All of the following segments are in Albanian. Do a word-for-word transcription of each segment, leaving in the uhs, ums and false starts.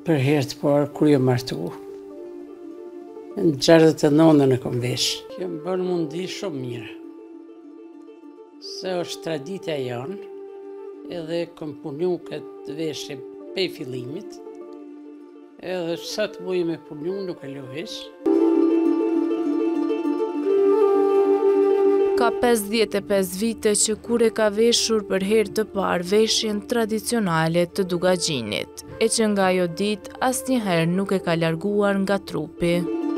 Për herë të parë kur jam martu, në gjashtëdhjetë e nëntën e kom vesh. Kjo më bën mundi shumë mirë, se është traditja janë, edhe kom punu këtë veshje pej fillimit, edhe sa të muj me punu nuk e lohish. Ka pesëdhjetë e pesë vite që kur e ka veshur për herë të parë veshjen tradicionale të Dugaxhinit, e që nga ajo ditë asnjëherë nuk e ka larguar nga trupi.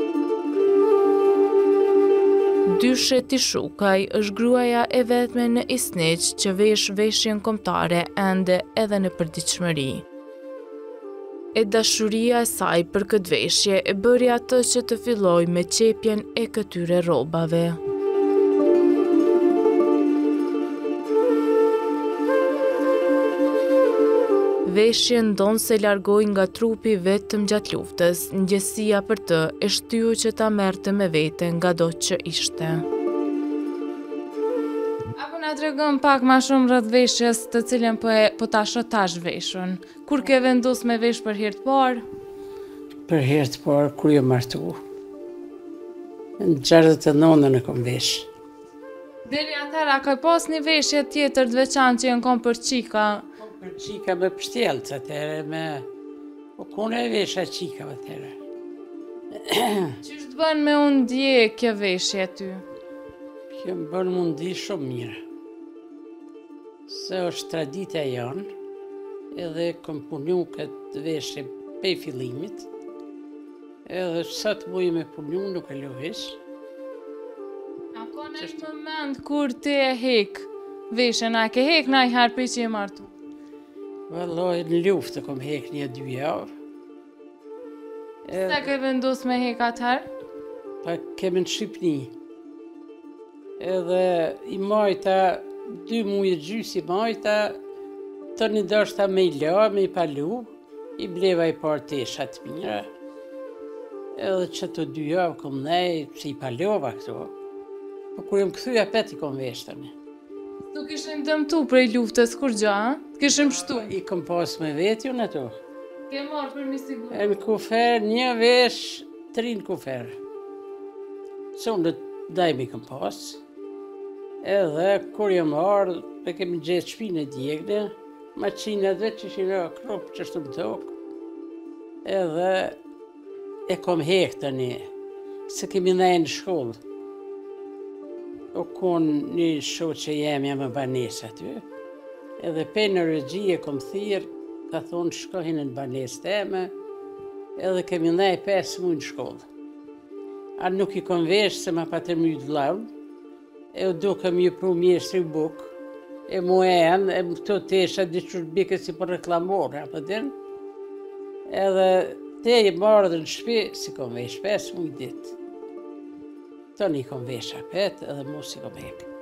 Dyshe Tishukaj është gruaja e vetme në Isniq që vesh veshjen kombëtare ende edhe në përditshmëri. E dashuria e saj për këtë veshje e bëri atë që të filloj me qepjen e këtyre rrobave. Veshjen donë se largoj nga trupi vetëm gjatë luftës, ndjesia për të e shtyu që ta merrte me vete nga do që ishte. Apo na tregon pak ma shumë rreth veshjes të cilën po, e, po ta shoh tash veshun. Kur ke vendos me vesh për herë të parë? Për herë të parë kur jam martu, në gjashtëdhjetë e nëntën e kom vesh. Deri atëherë, a ka pas një veshje tjetër të veçantë që janë kom për qika? Për qika me pështjelc atëherë, me... Po kone e vesha qika atëherë. Qysh të bën me unë ndje kjo veshje ty? Kjo më bën mundi shumë mirë, se është traditja janë, edhe kom punu këtë veshje pej fillimit, edhe sa të muj me punu nuk e lohish. A ka në një moment kur ti e hek veshjen, a ke hek në i herë për që e martu? Valloj, në luftë kom hek një dy javë. Sa ke vendos me hek atëherë? Pa kemi në Shqipni. Edhe i majta, dy muje gjys i majta, të një dërshta me i la, me i palu, i bleva i parë tesha të mira. Edhe që të dy javë kom nej, që i palova këto. Po kur jem këthuja pet i kom veshtëni. Tu kishim dëmtu prej luftës kur gja, ha? Kishim shtu? I kom pas me vetjun ato. Ke marrë për mi sigur? E në kufer, një vesh, tri në kufer. Se unë dajmi kom pas. Edhe kur jam ardhë, e kemi gjithë shpinë e djegne, maqinat dhe që shina kropë që shtu më tokë. Edhe e kom hek të një, se kemi nejë në shkollë. O konë një shoqë që jem jam e banesë aty, edhe pe në regjie kom thirë, ka thonë shkohin në banesë teme, edhe kemi nej pesë mujë në shkollë. A nuk i kom vesh se ma pa të mjë të lavnë, e u duke më ju pru mjeshtri bukë, e mu e enë, e më këto tesha diqur bike si për reklamore, apo din, edhe te i marrë dhe në shpi, si kom vesh pesë mujë ditë. Të një kom vesh apet edhe mos i kom hek.